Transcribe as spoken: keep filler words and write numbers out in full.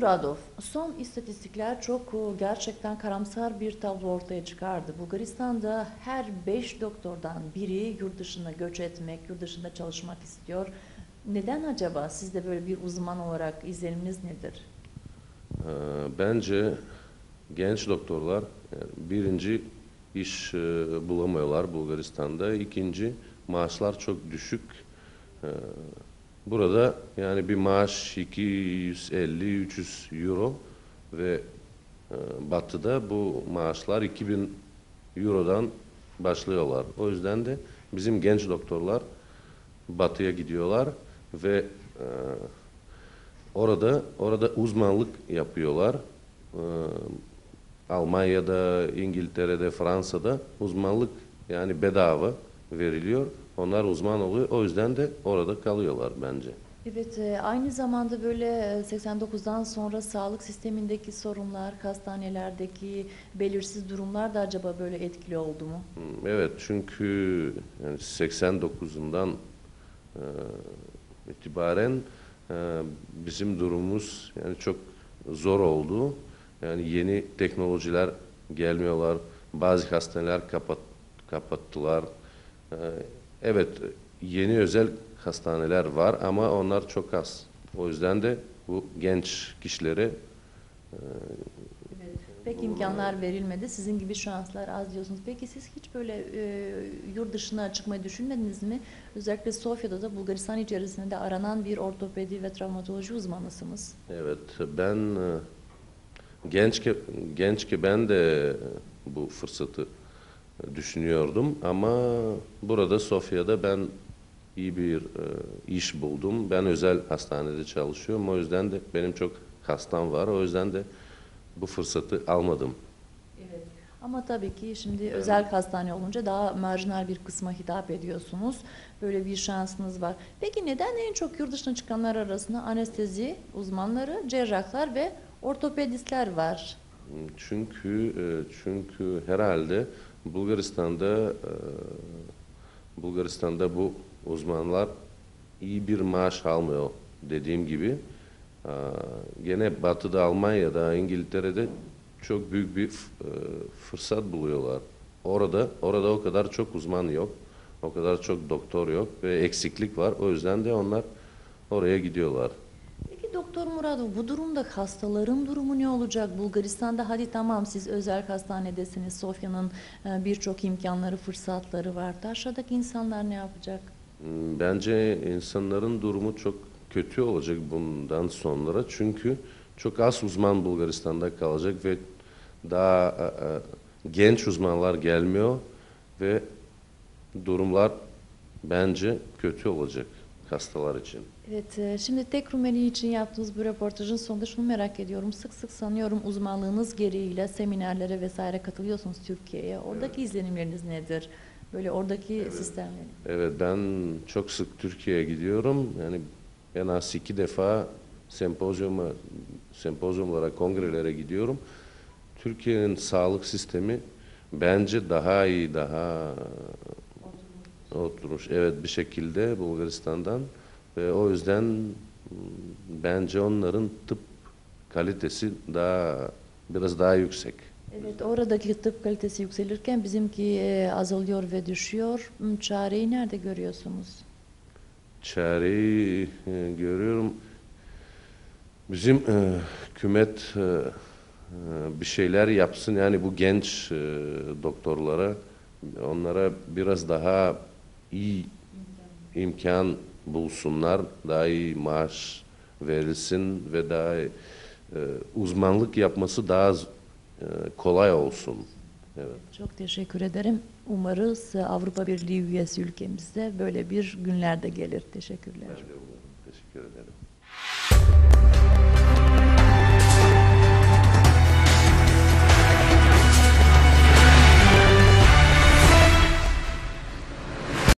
Muradov, son istatistikler çok e, gerçekten karamsar bir tablo ortaya çıkardı. Bulgaristan'da her beş doktordan biri yurt dışına göç etmek, yurt dışında çalışmak istiyor. Neden acaba? Siz de böyle bir uzman olarak izleniminiz nedir? Ee, Bence genç doktorlar yani birinci iş e, bulamıyorlar Bulgaristan'da. İkinci maaşlar çok düşük. Ee, Burada yani bir maaş iki yüz elli üç yüz euro ve e, Batı'da bu maaşlar iki bin eurodan başlıyorlar. O yüzden de bizim genç doktorlar Batı'ya gidiyorlar ve e, Orada orada uzmanlık yapıyorlar. Ee, Almanya'da, İngiltere'de, Fransa'da uzmanlık yani bedava veriliyor. Onlar uzman oluyor. O yüzden de orada kalıyorlar bence. Evet, e, aynı zamanda böyle e, seksen dokuzdan sonra sağlık sistemindeki sorunlar, hastanelerdeki belirsiz durumlar da acaba böyle etkili oldu mu? Hmm, Evet, çünkü yani seksen dokuzundan e, itibaren e, bizim durumumuz yani çok zor oldu. Yani yeni teknolojiler gelmiyorlar. Bazı hastaneler kapat, kapattılar. E, evet, yeni özel hastaneler var ama onlar çok az. O yüzden de bu genç kişilere Evet. Pek imkanlar verilmedi. Sizin gibi şanslar az diyorsunuz. Peki siz hiç böyle e, yurt dışına çıkmayı düşünmediniz mi? Özellikle Sofya'da da Bulgaristan içerisinde de aranan bir ortopedi ve travmatoloji uzmanısınız. evet ben e, genç ki genç ki ben de bu fırsatı düşünüyordum ama burada Sofya'da ben iyi bir e, iş buldum. Ben özel hastanede çalışıyorum. O yüzden de benim çok hastam var. O yüzden de bu fırsatı almadım. Evet. Ama tabii ki şimdi özel hastane olunca daha marjinal bir kısma hitap ediyorsunuz. Böyle bir şansınız var. Peki neden en çok yurt dışına çıkanlar arasında anestezi uzmanları, cerrahlar ve ortopedistler var? Çünkü e, çünkü herhalde Bulgaristan'da e, Bulgaristan'da bu uzmanlar iyi bir maaş almıyor dediğim gibi. Aa, Gene Batı'da, Almanya'da, İngiltere'de çok büyük bir f- e, fırsat buluyorlar. Orada orada o kadar çok uzman yok. O kadar çok doktor yok ve eksiklik var. O yüzden de onlar oraya gidiyorlar. Peki Doktor Muradov, bu durumda hastaların durumu ne olacak? Bulgaristan'da hadi tamam siz özel hastanedesiniz. Sofya'nın e, birçok imkanları, fırsatları var. Aşağıdaki insanlar ne yapacak? Hmm, Bence insanların durumu çok kötü olacak bundan sonra. Çünkü çok az uzman Bulgaristan'da kalacak ve daha e, e, genç uzmanlar gelmiyor ve durumlar bence kötü olacak hastalar için. Evet, e, şimdi tek Rumeli için yaptığımız bu röportajın sonunda şunu merak ediyorum. Sık sık sanıyorum uzmanlığınız gereğiyle seminerlere vesaire katılıyorsunuz Türkiye'ye. Oradaki izlenimleriniz nedir? Böyle oradaki sistemleri. Evet, ben çok sık Türkiye'ye gidiyorum. Yani en az iki defa sempozyuma, sempozyumlara, kongrelere gidiyorum. Türkiye'nin sağlık sistemi bence daha iyi, daha oturmuş. Evet, bir şekilde Bulgaristan'dan ve o yüzden mm, bence onların tıp kalitesi daha biraz daha yüksek. Evet, oradaki tıp kalitesi yükselirken bizimki e, azalıyor ve düşüyor. Hmm, Çareyi nerede görüyorsunuz? Çareyi e, görüyorum. Bizim e, hükümet e, e, bir şeyler yapsın yani bu genç e, doktorlara onlara biraz daha iyi imkan bulsunlar, daha iyi maaş verilsin ve daha e, uzmanlık yapması daha e, kolay olsun. Evet. Çok teşekkür ederim. Umarız e, Avrupa Birliği üyesi ülkemizde böyle bir günlerde gelir. Teşekkürler. Ben de umarım. Teşekkür ederim.